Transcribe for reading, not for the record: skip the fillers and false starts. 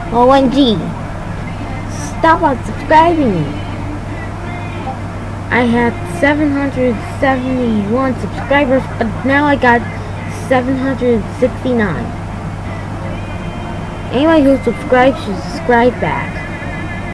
OMG. Stop unsubscribing. I had 771 subscribers, but now I got 769. Anyone who subscribes should subscribe back.